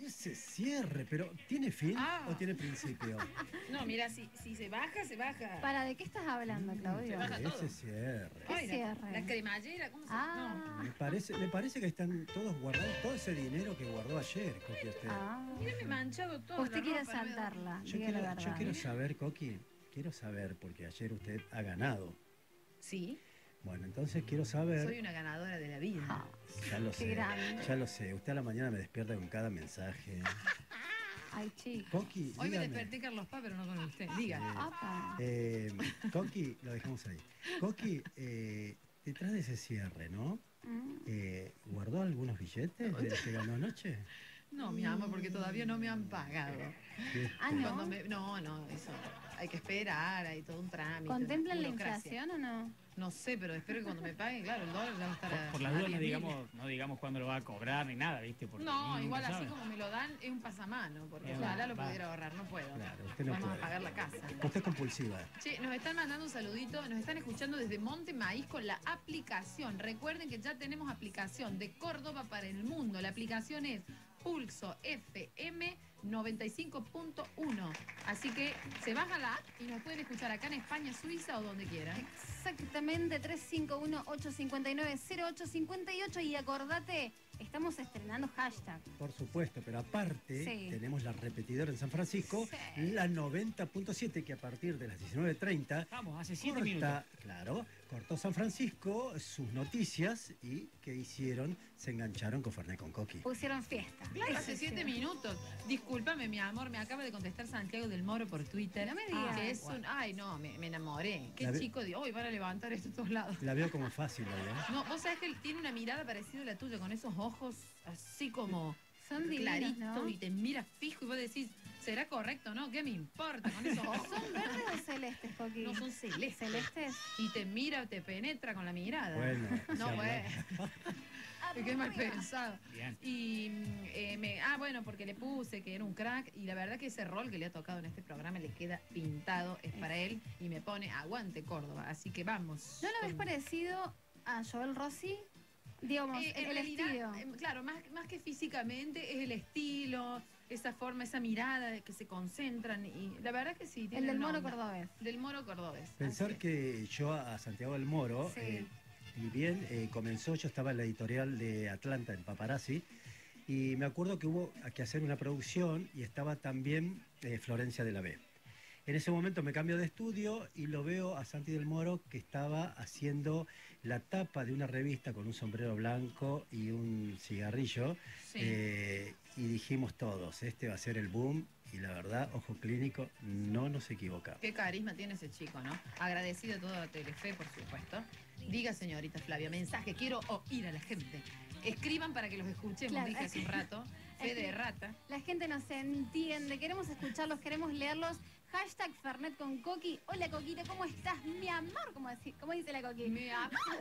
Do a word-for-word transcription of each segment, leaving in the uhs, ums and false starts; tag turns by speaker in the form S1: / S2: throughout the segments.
S1: Ese cierre, pero ¿tiene fin
S2: Ah.
S1: o tiene principio?
S2: No, mira, si, si se baja, se baja.
S3: ¿Para de qué estás hablando, Claudio?
S2: Se baja todo.
S1: Ese cierre.
S3: ¿Qué
S2: Ay, la-
S3: cierre?
S2: La, cremallera, ¿cómo se
S3: Ah.
S1: Me parece, me parece que están todos guardados, todo ese dinero que guardó ayer, Coqui, usted.
S3: Ah.
S2: No, mírame manchado todo.
S3: Usted
S2: la
S3: quiere
S2: ropa, no me da-
S3: saltarla,
S1: Yo
S3: diga la
S1: quiero,
S3: verdad.
S1: yo quiero saber, Coqui, quiero saber, porque ayer usted ha ganado.
S2: Sí,
S1: Bueno, entonces quiero saber.
S2: soy una ganadora de la vida.
S3: Ah,
S1: Ya lo
S3: qué
S1: sé,
S3: grande.
S1: ya lo sé. Usted a la mañana me despierta con cada mensaje.
S3: Ay, chico.
S1: Coqui,
S2: Hoy me
S1: dígame.
S2: desperté Carlos Paz, pero no con usted. Diga.
S3: Apa.
S1: Eh, Coqui, lo dejamos ahí. Coqui, eh, detrás de ese cierre, ¿no?
S3: Mm.
S1: Eh, ¿Guardó algunos billetes de los que ganó anoche?
S2: No, mi amor, porque todavía no me han pagado.
S1: ¿Qué?
S3: Ah, ¿no?
S2: Cuando me- no, no, eso. Hay que esperar, hay todo un trámite.
S3: ¿Contemplan la
S2: burocracia.
S3: inflación o no?
S2: No sé, pero espero que cuando me paguen, claro, el dólar ya va a estar
S4: Por,
S2: a,
S4: por las
S2: a
S4: dudas no
S2: diez mil.
S4: digamos, no digamos cuándo lo va a cobrar ni nada, ¿viste? Porque
S2: No,
S4: uno
S2: igual
S4: nunca
S2: así
S4: sabe.
S2: como me lo dan es un pasamano, porque
S4: Eh,
S2: ojalá lo
S4: va.
S2: pudiera ahorrar, no puedo.
S1: Claro, usted no
S2: Vamos
S1: puede.
S2: a pagar la casa.
S1: Usted es compulsiva.
S2: Che, nos están mandando un saludito, nos están escuchando desde Monte Maíz con la aplicación. Recuerden que ya tenemos aplicación de Córdoba para el mundo. La aplicación es Pulso F M noventa y cinco punto uno. Así que se baja la app y nos pueden escuchar acá en España, Suiza o donde quieran.
S3: Exactamente, tres cinco uno, ocho cinco nueve, cero ocho cinco ocho. Y acordate, estamos estrenando hashtag.
S1: Por supuesto, pero aparte
S3: Sí.
S1: tenemos la repetidora en San Francisco,
S3: Sí.
S1: la noventa punto siete, que a partir de las diecinueve treinta
S4: Vamos, hace siete
S1: corta,
S4: minutos.
S1: claro, cortó San Francisco sus noticias y ¿qué hicieron? Se engancharon con Fernet con Coqui.
S3: Pusieron fiesta.
S2: Claro, hace
S3: Eso
S2: siete
S3: sí.
S2: minutos. Discúlpame, mi amor, me acaba de contestar Santiago del Moro por Twitter.
S3: No me digas.
S2: Que es un... Ay, no, me, me enamoré. Qué
S1: La ve-
S2: chico de hoy van a levantar esto a todos lados.
S1: La veo como fácil hoy, ¿eh?
S2: No, vos sabés que él tiene una mirada parecida a la tuya, con esos ojos así como
S3: Son divinos,
S2: claritos
S3: ¿no?
S2: y te mira fijo y vos decís, ¿será correcto o no? ¿Qué me importa con esos ojos?
S3: ¿Son verdes o celestes, Coqui?
S2: No son celestes.
S3: ¿Celestes?
S2: Y te mira, te penetra con la mirada.
S1: Bueno,
S2: No,
S1: sí,
S2: bueno. Qué mal pensado.
S4: Bien.
S2: Y mm, eh, me, ah, bueno, porque le puse que era un crack y la verdad que ese rol que le ha tocado en este programa le queda pintado, es para él y me pone aguante Córdoba, así que vamos.
S3: ¿No lo ves
S2: con-
S3: parecido a Joel Rossi? Digamos,
S2: Eh, en
S3: el
S2: realidad,
S3: estilo.
S2: eh, claro, más, más que físicamente es el estilo, esa forma, esa mirada de que se concentran y la verdad que sí.
S3: El
S2: tienen
S3: del
S2: una
S3: moro
S2: onda.
S3: cordobés.
S2: Del moro cordobés.
S1: Pensar
S2: así es.
S1: que yo a Santiago del Moro,
S3: Sí.
S1: eh, y bien eh, comenzó, yo estaba en la editorial de Atlanta, en Paparazzi, y me acuerdo que hubo que hacer una producción y estaba también eh, Florencia de la B. En ese momento me cambio de estudio y lo veo a Santi del Moro que estaba haciendo la tapa de una revista con un sombrero blanco y un cigarrillo.
S2: Sí.
S1: Eh, y dijimos todos, este va a ser el boom y la verdad, ojo clínico, no nos equivocamos.
S2: Qué carisma tiene ese chico, ¿no? Agradecido a toda Telefe, por supuesto. Diga, señorita Flavia, mensaje, quiero oír a la gente. Escriban para que los escuchemos,
S3: Claro.
S2: dije hace un rato. Fe de rata.
S3: La gente nos entiende, queremos escucharlos, queremos leerlos. Hashtag Fernet con Coqui. Hola Coquita, ¿cómo estás? Mi amor, ¿cómo, dice- cómo dice la Coqui?
S2: Mi amor.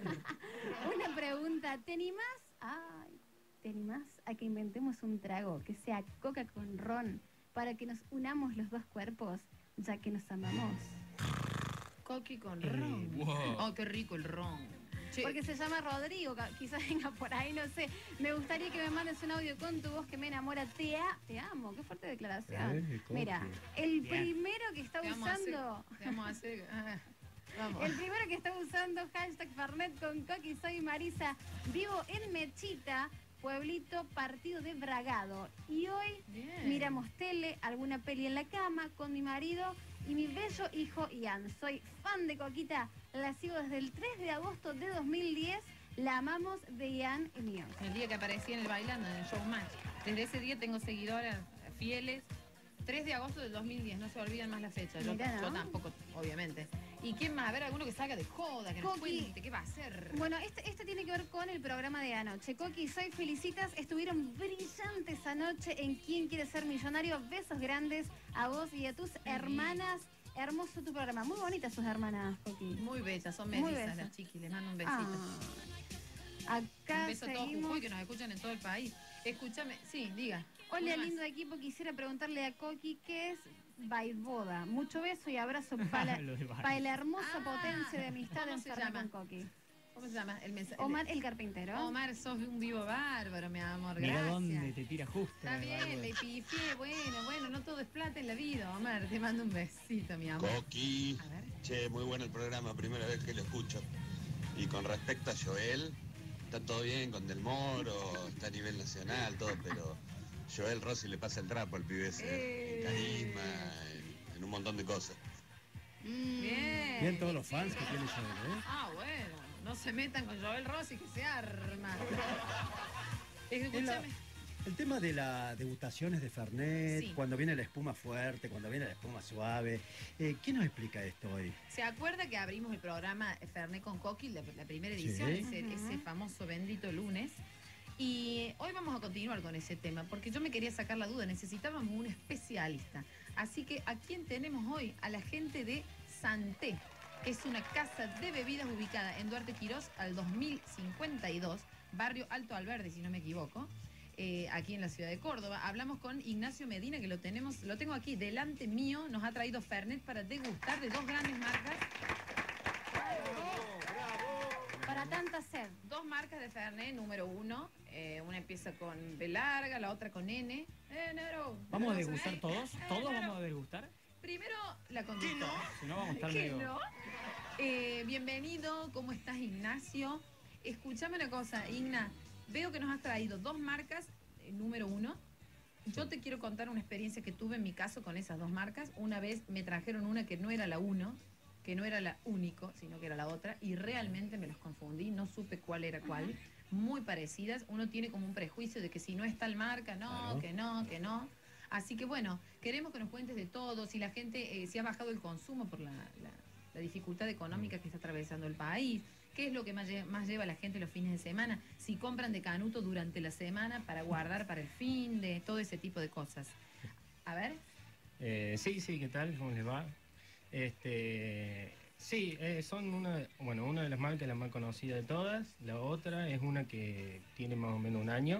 S3: Una pregunta, ¿te animás? Ay, ¿te animás a que inventemos un trago que sea coca con ron para que nos unamos los dos cuerpos, ya que nos amamos?
S2: Coqui con
S4: Eh,
S2: ron.
S4: wow.
S2: Oh, qué rico el ron. Che,
S3: Porque se llama Rodrigo, ca- quizás venga por ahí, no sé. Me gustaría que me mandes un audio con tu voz que me enamora. Te, a- te amo, qué fuerte declaración.
S1: Eh, Coqui.
S3: Mira, el
S4: Bien.
S3: primero que está
S2: te vamos a hacer-
S3: usando...
S2: te vamos a hacer... ah, vamos.
S3: El primero que está usando hashtag Fernet con Coqui, soy Marisa. Vivo en Mechita, pueblito partido de Bragado. Y hoy
S2: Bien.
S3: miramos tele, alguna peli en la cama con mi marido y mi bello hijo Ian. Soy fan de Coquita, la sigo desde el tres de agosto de dos mil diez. La amamos de Ian y mío.
S2: El día que aparecí en el bailando, en el showmatch. Desde ese día tengo seguidoras fieles. tres de agosto del dos mil diez, no se olvidan más la fecha. Yo,
S3: Mirá, ¿no?
S2: yo tampoco, obviamente. ¿Y quién más? A ver, alguno que salga de joda, que nos
S3: Coqui.
S2: cuente, ¿qué va a hacer?
S3: Bueno, este, este tiene que ver con el programa de anoche. Coqui, soy Felicitas. Estuvieron brillantes anoche en ¿Quién quiere ser millonario? Besos grandes a vos y a tus hermanas. Hermoso tu programa. Muy bonitas sus hermanas, Coqui.
S2: Muy bellas, son
S3: Muy
S2: mellizas
S3: bellas.
S2: las chiquis, les mando un besito.
S3: Ah, acá
S2: Un beso a todos
S3: seguimos.
S2: Jujuy que nos escuchan en todo el país. Escúchame, sí, diga.
S3: Hola,
S2: Una más.
S3: lindo equipo. Quisiera preguntarle a Coqui qué es Baiboda. Mucho beso y abrazo para,
S4: Lo de
S3: para la hermosa
S2: Ah,
S3: potencia de amistad
S2: ¿cómo
S3: en
S2: se
S3: Fernet
S2: llama?
S3: con Coqui.
S2: ¿Cómo se llama? El mensaje.
S3: Omar el carpintero.
S2: Omar, sos un vivo bárbaro, mi amor.
S4: Mirá
S2: Gracias.
S4: dónde te tira justo.
S2: Está bien, le pifié. Bueno, bueno, no todo es plata en la vida, Omar. Te mando un besito, mi amor.
S5: Coqui,
S2: A ver.
S5: che, muy bueno el programa, primera vez que lo escucho. Y con respecto a Joel, está todo bien con Del Moro, está a nivel nacional, todo, pero Joel Rossi le pasa el trapo al pibe ese,
S2: Eh.
S5: en carisma, en, en un montón de cosas.
S2: Bien.
S1: Bien todos los fans que tiene Joel, ¿eh?
S2: Ah, bueno. No se metan con Joel Rossi, que se arma.
S1: Es la-
S2: Escúchame.
S1: el tema de las degustaciones de Fernet,
S2: Sí.
S1: cuando viene la espuma fuerte, cuando viene la espuma suave. Eh, ¿Quién nos explica esto hoy?
S2: ¿Se acuerda que abrimos el programa Fernet con Coqui, la, la primera
S1: Sí.
S2: edición, ese,
S3: Ujú.
S2: ese famoso bendito lunes? Y hoy vamos a continuar con ese tema, porque yo me quería sacar la duda, necesitábamos un especialista. Así que, ¿a quién tenemos hoy? A la gente de Santé, que es una casa de bebidas ubicada en Duarte Quirós al dos mil cincuenta y dos, barrio Alto Alverde, si no me equivoco, eh, aquí en la ciudad de Córdoba. Hablamos con Ignacio Medina, que lo tenemos, lo tengo aquí delante mío, nos ha traído Fernet para degustar de dos grandes marcas.
S3: Para tanta sed.
S2: Dos marcas de Fernet, número uno. eh, una empieza con B larga, la otra con N. Eh, Nero,
S4: ¿Vamos a
S2: Nero,
S4: degustar
S2: eh,
S4: todos?
S2: eh,
S4: ¿Todos
S2: Nero.
S4: vamos a degustar?
S2: Primero, la conductora.
S4: Si no, vamos a estar
S2: ¿Qué
S4: medio...
S2: no? Eh, bienvenido, ¿cómo estás, Ignacio? Escúchame una cosa, Igna. Veo que nos has traído dos marcas, eh, número uno. Yo te quiero contar una experiencia que tuve en mi caso con esas dos marcas. Una vez me trajeron una que no era la uno, que no era la único, sino que era la otra, y realmente me los confundí, no supe cuál era cuál. Muy parecidas. Uno tiene como un prejuicio de que si no es tal marca, no,
S1: Claro.
S2: que no, que no. Así que bueno, queremos que nos cuentes de todo, si la gente, eh, si ha bajado el consumo por la, la- la dificultad económica que está atravesando el país, qué es lo que más, lle- más lleva a la gente los fines de semana, si compran de canuto durante la semana para guardar para el fin de todo ese tipo de cosas. A ver,
S6: Eh, sí, sí, ¿qué tal? ¿Cómo les va? Este, sí, eh, son una, bueno, una de las marcas la más conocida de todas. La otra es una que tiene más o menos un año,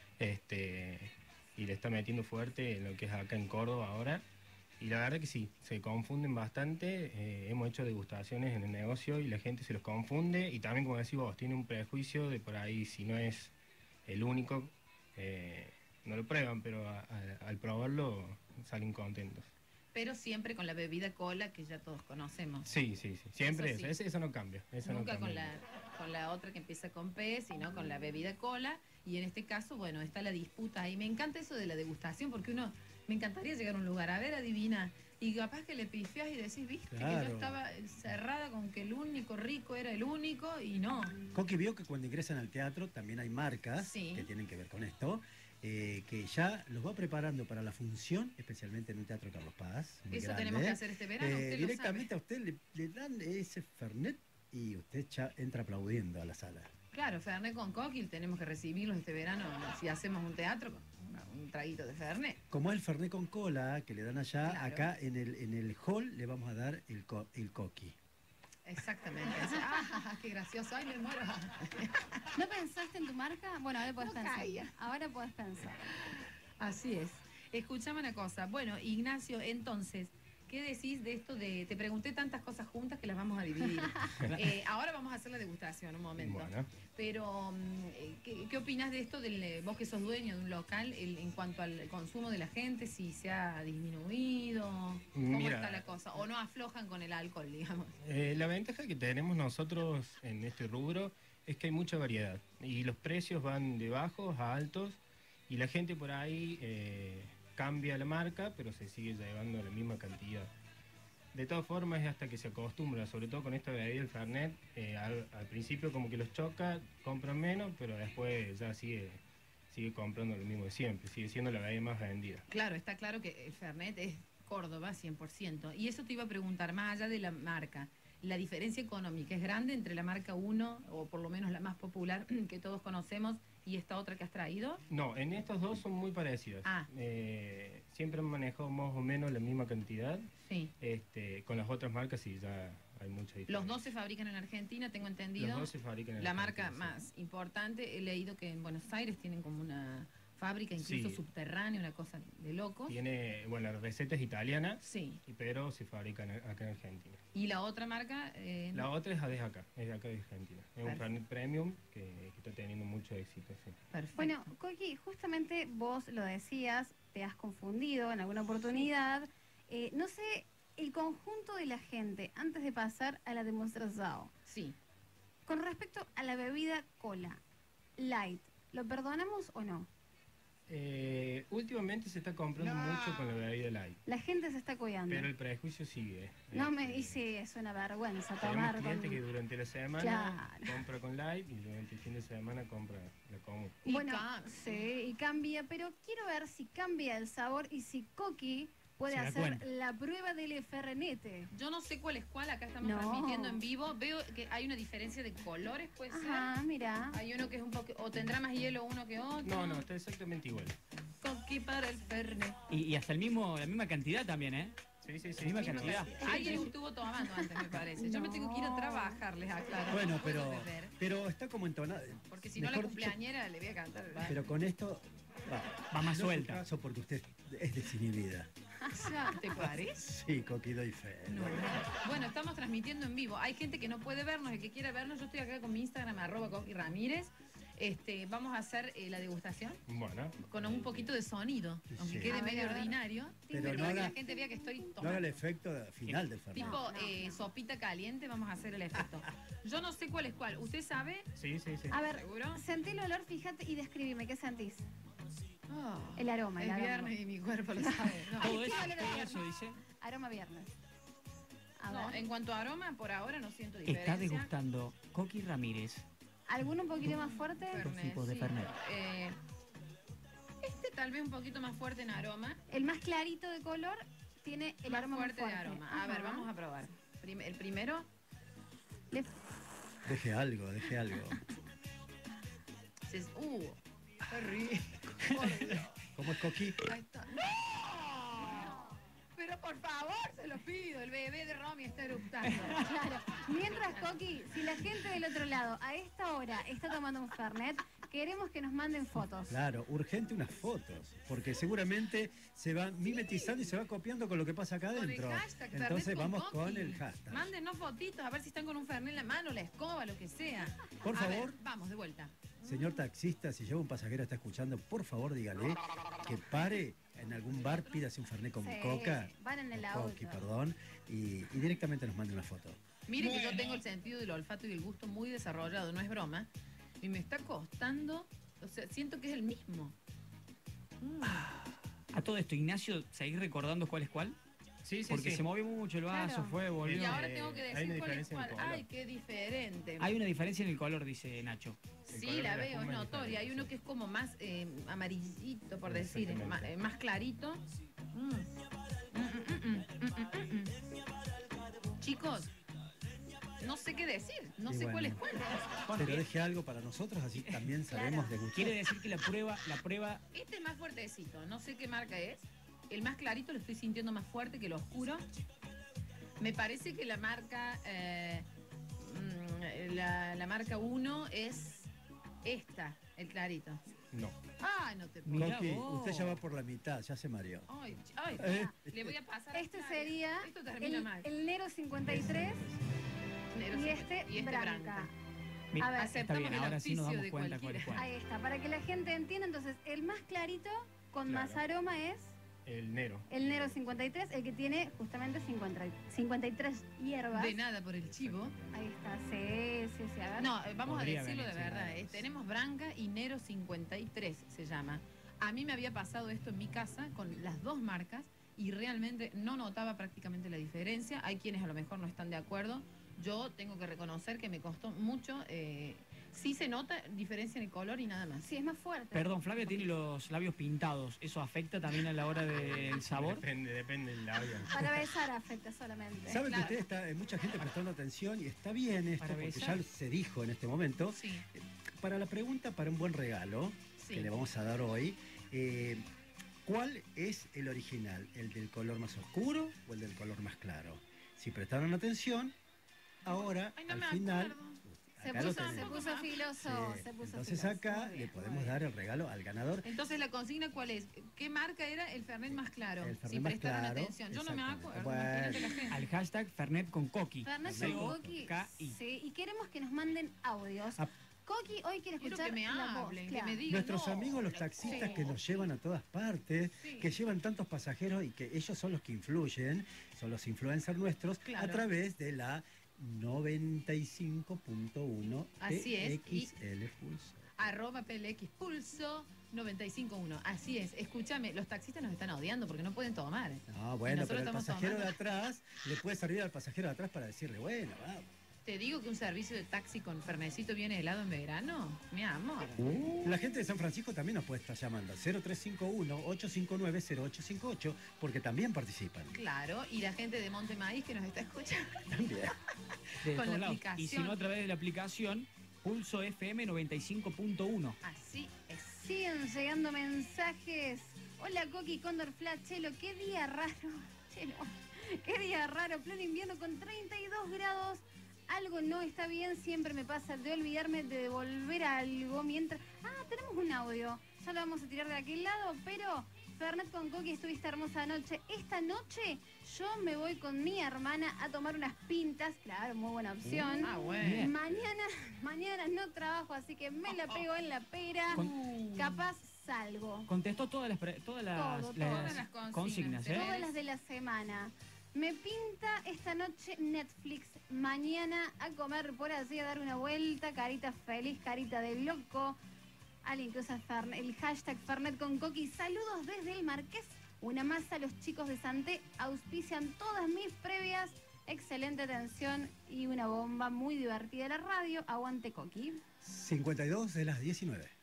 S6: este, y le está metiendo fuerte en lo que es acá en Córdoba ahora. Y la verdad que sí, se confunden bastante. Eh, hemos hecho degustaciones en el negocio y la gente se los confunde. Y también, como decís vos, tiene un prejuicio de por ahí, si no es el único, eh, no lo prueban, pero a- a- al probarlo salen contentos.
S2: pero siempre con la bebida cola que ya todos conocemos.
S6: Sí, sí, sí. Siempre
S2: Eso
S6: eso.
S2: sí.
S6: Eso, eso no cambia. Eso
S2: Nunca
S6: no
S2: con
S6: cambia.
S2: la, con la otra que empieza con P, sino con la bebida cola. Y en este caso, bueno, está la disputa ahí. Me encanta eso de la degustación porque uno, me encantaría llegar a un lugar, a ver, adivina. Y capaz que le pifiás y decís, viste, que
S1: Claro.
S2: yo estaba cerrada con que el único rico era el único y no.
S1: Coqui vio que cuando ingresan al teatro también hay marcas
S2: Sí.
S1: que tienen que ver con esto, eh, que ya los va preparando para la función, especialmente en un teatro Carlos Paz. muy
S2: Eso
S1: grande,
S2: tenemos que
S1: ¿eh?
S2: hacer este verano,
S1: Eh,
S2: usted lo
S1: directamente
S2: sabe.
S1: a usted le, le dan ese Fernet y usted ya entra aplaudiendo a la sala.
S2: Claro, Fernet con coquil, tenemos que recibirlos este verano si hacemos un teatro con una- un traguito de Fernet.
S1: Como el Fernet con cola que le dan allá,
S2: Claro.
S1: acá en el, en el hall le vamos a dar el, co- el Coqui.
S2: Exactamente. Así, ah, qué gracioso. Ay, me muero.
S3: ¿No pensaste en tu marca? Bueno, ahora puedes
S2: No
S3: pensar.
S2: caía.
S3: Ahora puedes pensar.
S2: Así es. Escuchame una cosa. Bueno, Ignacio, entonces, ¿qué decís de esto de... Te pregunté tantas cosas juntas que las vamos a dividir. Eh, ahora vamos a hacer la degustación, un momento.
S6: Bueno,
S2: Pero, mm, eh, ¿qué, qué opinas de esto, del, eh, vos que sos dueño de un local, el- en cuanto al consumo de la gente, si se ha disminuido? ¿Cómo
S6: Mira.
S2: está la cosa? ¿O no aflojan con el alcohol, digamos?
S6: eh, la ventaja que tenemos nosotros en este rubro es que hay mucha variedad y los precios van de bajos a altos y la gente por ahí eh, cambia la marca, pero se sigue llevando la misma cantidad. De todas formas es hasta que se acostumbra, sobre todo con esta bebida, el Fernet, eh, al, al principio como que los choca, compran menos, pero después ya sigue, sigue comprando lo mismo de siempre, sigue siendo la bebida más vendida.
S2: Claro, está claro que el Fernet es Córdoba cien por ciento. Y eso te iba a preguntar, más allá de la marca, ¿la diferencia económica es grande entre la marca uno, o por lo menos la más popular que todos conocemos, y esta otra que has traído?
S6: No, en estos dos son muy parecidas.
S2: Ah.
S6: Eh, siempre han manejado más o menos la misma cantidad.
S2: Sí.
S6: Este, con las otras marcas sí ya hay mucha diferencia.
S2: Los dos se fabrican en Argentina, tengo entendido.
S6: Los dos se fabrican en
S2: La
S6: Argentina,
S2: marca
S6: sí.
S2: más importante, he leído que en Buenos Aires tienen como una fábrica incluso
S6: Sí.
S2: subterránea, una cosa de locos.
S6: Tiene, bueno, la receta es italiana,
S2: Sí.
S6: y pero se fabrica en- acá en Argentina.
S2: Y la otra marca, eh,
S6: La otra es de acá, es de acá de Argentina. Es un
S2: Perfecto.
S6: Fernet Premium que, que está teniendo mucho éxito, sí.
S2: perfecto.
S3: Bueno, Coqui, justamente vos lo decías, te has confundido en alguna oportunidad. Eh, no sé, el conjunto de la gente, antes de pasar a la demostración,
S2: sí.
S3: con respecto a la bebida cola, light, ¿lo perdonamos o no?
S6: Eh, últimamente se está comprando mucho con la bebida light,
S3: La gente se está coyando.
S6: pero el prejuicio sigue.
S3: No me
S6: Este,
S3: dice, es una vergüenza
S6: Tenemos
S3: tomar
S6: clientes
S3: con...
S6: que durante la semana
S3: Claro.
S6: compra con light y durante el fin de semana compra la común.
S2: Y
S3: Bueno,
S2: cambia.
S3: sí, y cambia, pero quiero ver si cambia el sabor y si Coqui puede
S4: Se da
S3: hacer
S4: cuenta.
S3: la prueba del Fernet.
S2: Yo no sé cuál es cuál, acá estamos
S3: No.
S2: transmitiendo en vivo. Veo que hay una diferencia de colores, puede
S3: Ajá,
S2: ser.
S3: mira.
S2: Hay uno que es un poco, o tendrá más hielo uno que otro.
S6: No, no, está exactamente igual.
S2: Coqui para el Fernet.
S4: Y, y hasta el mismo, la misma cantidad también, ¿eh?
S6: Sí, sí, sí.
S4: La misma
S6: sí,
S4: cantidad.
S2: Alguien estuvo tomando antes, me parece. Yo me tengo que ir a
S3: No.
S2: trabajar, les aclaro.
S1: Bueno,
S2: No puedo
S1: pero,
S2: beber,
S1: pero está como entonada.
S2: porque si no la
S1: mejor dicho,
S2: cumpleañera le voy a cantar.
S1: Pero con esto va,
S4: Va más
S1: no es tu
S4: suelta.
S1: caso porque usted es desinhibida.
S2: ¿Te parece?
S1: Sí, Coqui, doy fe.
S2: No. Bueno, estamos transmitiendo en vivo. Hay gente que no puede vernos, el que quiera vernos, yo estoy acá con mi Instagram, arroba Coqui Ramírez. Este, vamos a hacer eh, la degustación
S6: Bueno,
S2: con un poquito de sonido, aunque
S1: Sí.
S2: quede
S3: A ver,
S2: medio
S3: a ver.
S2: ordinario.
S1: Pero
S2: Pero
S1: no
S2: para que
S1: haga-
S2: la gente vea que estoy
S1: No haga
S2: tomando.
S1: el efecto final del Fernet.
S2: Tipo
S3: No, no,
S2: eh,
S3: no.
S2: sopita caliente, vamos a hacer el efecto. Yo no sé cuál es cuál. ¿Usted sabe?
S6: sí, sí, sí.
S3: A ver,
S2: ¿Seguro?
S3: sentí el olor, fíjate, y describime, ¿qué sentís?
S2: Oh,
S3: El aroma, el
S2: es
S3: aroma.
S2: viernes y mi cuerpo lo sabe. No.
S4: Todo
S3: ¿qué
S4: eso,
S3: vale la
S4: todo
S3: pena?
S4: eso dice.
S3: Aroma viernes. A
S2: No,
S3: ver,
S2: en cuanto a aroma, por ahora no siento diferencia.
S4: Está degustando Coqui Ramírez.
S3: ¿alguno un poquito más fuerte?
S2: Fernet,
S4: tipos de
S2: sí.
S4: Fernet.
S2: Eh, este tal vez un poquito más fuerte en aroma.
S3: El más clarito de color tiene el
S2: más
S3: aroma
S2: fuerte,
S3: más
S2: de
S3: fuerte.
S2: aroma. A ver,
S3: Ajá.
S2: vamos a probar. Prim- el primero,
S3: Le-
S1: Deje algo, deje algo.
S2: es, uh, qué rico. Por Dios.
S1: ¿Cómo es Coqui?
S2: Ahí está. ¡No! Pero por favor, se lo pido. El bebé de Romy está eruptando.
S3: Claro. Mientras, Coqui, si la gente del otro lado a esta hora está tomando un Fernet, queremos que nos manden fotos.
S1: Claro, urgente unas fotos, porque seguramente se va mimetizando y se va copiando con lo que pasa acá
S2: Con el
S1: adentro.
S2: hashtag Fernet
S1: Entonces
S2: con
S1: vamos
S2: Coqui.
S1: con el hashtag.
S2: Mándenos fotitos a ver si están con un Fernet en la mano, la escoba, lo que sea.
S1: Por
S2: A ver,
S1: favor.
S2: vamos, de vuelta.
S1: Señor taxista, si lleva un pasajero está escuchando, por favor dígale que pare en algún bar, pídase un Fernet con
S3: Sí,
S1: coca,
S3: van en el
S1: o
S3: auto.
S1: Coqui, perdón, y, y directamente nos mande una foto.
S2: Miren que yo tengo el sentido del olfato y el gusto muy desarrollado, no es broma. Y me está costando, o sea, siento que es el mismo. Mm.
S4: A todo esto, Ignacio, ¿seguís recordando cuál es cuál?
S6: Sí, sí,
S4: Porque
S6: sí.
S4: se movió mucho el vaso,
S3: Claro.
S4: fue, volvió.
S2: Y ahora
S6: eh,
S2: tengo que
S6: hay
S2: decir
S6: una
S2: cuál es
S6: diferencia en
S2: cuál.
S6: el color.
S2: Ay, qué diferente.
S4: Hay una diferencia en el color, dice Nacho.
S6: El
S2: Sí,
S6: color
S2: la
S6: de la
S2: veo, es
S6: espuma es
S2: notoria.
S6: diferente,
S2: Hay uno
S6: sí.
S2: que es como más eh, amarillito, por decir,
S6: Exactamente.
S2: más, eh, más clarito. Mm. Mm, mm, mm, mm, mm, mm, mm. Chicos, no sé qué decir, no
S1: Y
S2: sé
S1: bueno.
S2: cuál es cuál.
S1: Pero deje algo para nosotros, así también sabemos de gustar.
S4: Quiere decir que la prueba, la prueba,
S2: Este es más fuertecito, no sé qué marca es. El más clarito lo estoy sintiendo más fuerte que el oscuro. Me parece que la marca eh, mm, la, la marca uno es esta, el clarito.
S6: No.
S2: Ay, no te puedo.
S4: Mirá
S1: Coqui,
S4: vos.
S1: usted ya va por la mitad, ya se mareó.
S2: Ay, ch- ay,
S1: Eh.
S2: le voy a pasar.
S3: Este
S2: a-
S3: sería
S2: Esto termina
S3: el,
S2: mal.
S3: el Nero cincuenta y tres
S2: Negro
S3: y
S2: sí,
S3: este,
S2: y este
S3: branca.
S2: branca.
S4: mira,
S3: A ver,
S4: está
S2: aceptamos
S4: bien,
S2: el
S4: ahora sí nos
S2: auspicio
S4: damos
S2: de
S4: cuenta cuál es
S2: cualquiera.
S4: cuál.
S3: Ahí está, para que la gente entienda, entonces el más clarito con más
S6: Claro.
S3: aroma es
S6: El Nero.
S3: el Nero cincuenta y tres, el que tiene justamente cincuenta y- cincuenta y tres hierbas.
S2: De nada por el chivo.
S3: Ahí está, sí, sí, sí. A ver.
S2: No, eh, vamos
S4: Podría
S2: a decirlo de
S4: venir, sí,
S2: verdad.
S4: nada
S2: eh,
S4: más.
S2: tenemos Branca y Nero cincuenta y tres se llama. A mí me había pasado esto en mi casa con las dos marcas y realmente no notaba prácticamente la diferencia. Hay quienes a lo mejor no están de acuerdo. Yo tengo que reconocer que me costó mucho. Eh, sí se nota diferencia en el color y nada más.
S3: Sí, es más fuerte.
S4: Perdón, Flavia tiene los labios pintados. ¿Eso afecta también a la hora del sabor?
S6: Depende, depende del labio.
S3: Para besar afecta solamente.
S1: Saben
S2: claro.
S1: que usted está, hay mucha gente prestando atención y está bien esto,
S4: Para
S1: porque
S4: besar.
S1: ya se dijo en este momento.
S2: Sí,
S1: Para la pregunta, para un buen regalo
S2: sí.
S1: que le vamos a dar hoy, eh, ¿cuál es el original? ¿El del color más oscuro o el del color más claro? Si prestaron atención, ahora
S2: Ay, no
S1: al
S2: me
S1: final,
S2: acuerdo.
S3: Se
S1: Acá lo
S3: puso, se
S1: tenemos.
S3: puso filoso,
S1: Sí,
S3: se puso
S1: entonces
S3: filoso.
S1: acá
S3: Muy bien,
S1: le
S3: muy
S1: podemos
S3: bien.
S1: dar el regalo al ganador.
S2: Entonces la consigna ¿cuál es? ¿Qué marca era el Fernet más claro?
S1: El Fernet
S2: si
S1: más
S2: prestaron
S1: claro,
S2: atención. Yo no me
S1: exactamente.
S2: acuerdo.
S1: Bueno.
S2: Imagínate la gente.
S4: Al hashtag Fernet con Coqui.
S3: Fernet
S1: Sí.
S3: con Coqui.
S4: K I.
S3: Sí, y queremos que nos manden audios.
S1: Ah.
S3: Coqui hoy quiere
S2: Quiero
S3: escuchar
S2: que me
S3: la voz,
S2: hablen, que
S3: claro.
S2: me digan.
S1: Nuestros
S2: no,
S1: amigos los
S2: la
S1: taxistas
S2: cosa.
S1: que nos llevan a todas partes,
S2: Sí.
S1: que llevan tantos pasajeros y que ellos son los que influyen, son los influencers nuestros,
S2: Claro.
S1: a través de la noventa y cinco punto uno
S2: Así es, y-
S1: T X L Pulso.
S2: Arroba P L X Pulso noventa y cinco punto uno. Así es. Escúchame, los taxistas nos están odiando porque no pueden tomar.
S1: No, bueno,
S2: nosotros
S1: pero el
S2: estamos
S1: pasajero de
S2: tomando.
S1: atrás le puede servir al pasajero de atrás para decirle, bueno, vamos.
S2: Te digo que un servicio de taxi con Fernecito viene helado en verano. Mi amor.
S1: La gente de San Francisco también nos puede estar llamando al cero tres cinco uno, ocho cinco nueve, cero ocho cinco ocho porque también participan.
S2: Claro, y la gente de Monte Maíz que nos está escuchando.
S1: También.
S4: De
S2: Con
S4: todos
S2: la
S4: lados. Y si
S2: aplicación.
S4: no, a través de la aplicación Pulso F M noventa y cinco punto uno.
S2: Así es.
S3: Siguen llegando mensajes. Hola Coqui, Cóndor Flat, Chelo, qué día raro. Chelo, qué día raro, pleno invierno con treinta y dos grados. Algo no está bien, siempre me pasa de olvidarme de devolver algo mientras... Ah, tenemos un audio. Ya lo vamos a tirar de aquel lado, pero Fernet con Coqui, estuviste hermosa noche. Esta noche yo me voy con mi hermana a tomar unas pintas. Claro, muy buena opción.
S2: Ah, bueno.
S3: Mañana, mañana no trabajo, así que me la pego en la pera.
S4: Con-
S3: Capaz salgo.
S4: Contestó todas las, pre- todas las,
S3: Todo,
S4: las
S2: todas las consignas,
S4: consignas,
S2: ¿eh?
S4: ¿eh?
S3: Todas las de la semana. Me pinta esta noche Netflix. Mañana a comer por allí, a dar una vuelta. Carita feliz, carita de loco. Alguien que usa Fern- el hashtag Fernet con Coqui. Saludos desde el Marqués. Una más a los chicos de Santé. Auspician todas mis previas. Excelente atención y una bomba muy divertida de la radio. Aguante Coqui.
S1: cincuenta y dos de las diecinueve.